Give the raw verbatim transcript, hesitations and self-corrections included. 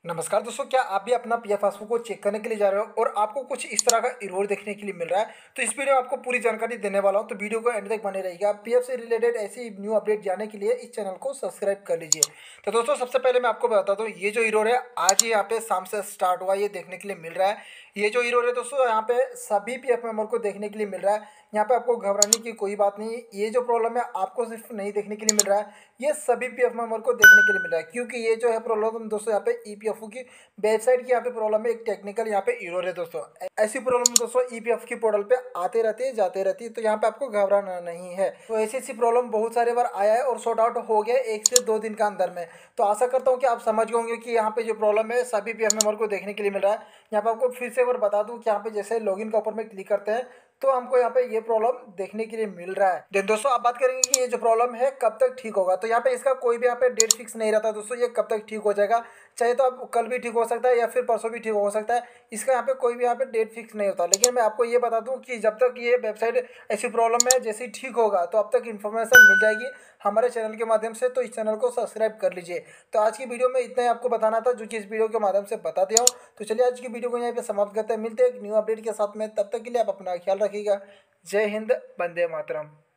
नमस्कार दोस्तों, क्या आप भी अपना पीएफ पासबुक को चेक करने के लिए जा रहे हो और आपको कुछ इस तरह का एरर देखने के लिए मिल रहा है। तो इस वीडियो में आपको पूरी जानकारी देने वाला हूं, तो वीडियो को एंड तक बने रहिएगा। पीएफ से रिलेटेड ऐसी न्यू अपडेट जानने के लिए इस चैनल को सब्सक्राइब कर लीजिए। तो दोस्तों, सबसे पहले मैं आपको बता दूं, ये जो एरर है आज ही यहाँ पे शाम से स्टार्ट हुआ, ये देखने के लिए मिल रहा है। ये जो एरर है दोस्तों, यहाँ पे सभी पीएफ मेंबर को देखने के लिए मिल रहा है। यहाँ पे आपको घबराने की कोई बात नहीं। ये जो प्रॉब्लम है आपको सिर्फ नहीं देखने के लिए मिल रहा है, ये सभी पीएफ मेंबर को देखने के लिए मिल रहा है। क्योंकि ये जो है प्रॉब्लम दोस्तों, यहाँ पे ईपीएफओ की वेबसाइट की यहाँ पे प्रॉब्लम है, एक टेक्निकल यहाँ पे एरर है दोस्तों। ऐसी प्रॉब्लम दोस्तों ईपीएफ की पोर्टल पे आते रहती है, जाते रहती है, तो यहाँ पे आपको घबराना नहीं है। तो ऐसी ऐसी प्रॉब्लम बहुत सारे बार आया है और सॉर्ट आउट हो गया एक से दो दिन का अंदर में। तो आशा करता हूँ कि आप समझ गए होंगे कि यहाँ पे जो प्रॉब्लम है सभी पीएफ मेंबर को देखने के लिए मिल रहा है। यहाँ पे आपको फिर से एक बार बता दूँ कि यहाँ पे जैसे लॉगिन का ऊपर में क्लिक करते हैं तो हमको यहाँ पे ये प्रॉब्लम देखने के लिए मिल रहा है। देन दोस्तों, आप बात करेंगे कि ये जो प्रॉब्लम है कब तक ठीक होगा, तो यहाँ पे इसका कोई भी यहाँ पे डेट फिक्स नहीं रहता दोस्तों। ये कब तक ठीक हो जाएगा, चाहे तो आप कल भी ठीक हो सकता है या फिर परसों भी ठीक हो सकता है। इसका यहाँ पे कोई भी यहाँ पे डेट फिक्स नहीं होता। लेकिन मैं आपको ये बता दूं कि जब तक ये वेबसाइट ऐसी प्रॉब्लम है जैसे ही ठीक होगा तो अब तक इन्फॉर्मेशन मिल जाएगी हमारे चैनल के माध्यम से। तो इस चैनल को सब्सक्राइब कर लीजिए। तो आज की वीडियो में इतना ही आपको बताना था, जो कि इस वीडियो के माध्यम से बता दिया हूँ। तो चलिए आज की वीडियो को यहाँ पे समाप्त करते हैं। मिलते हैं एक न्यू अपडेट के साथ में, तब तक के लिए आप अपना ख्याल रखिएगा। जय हिंद, वंदे मातरम।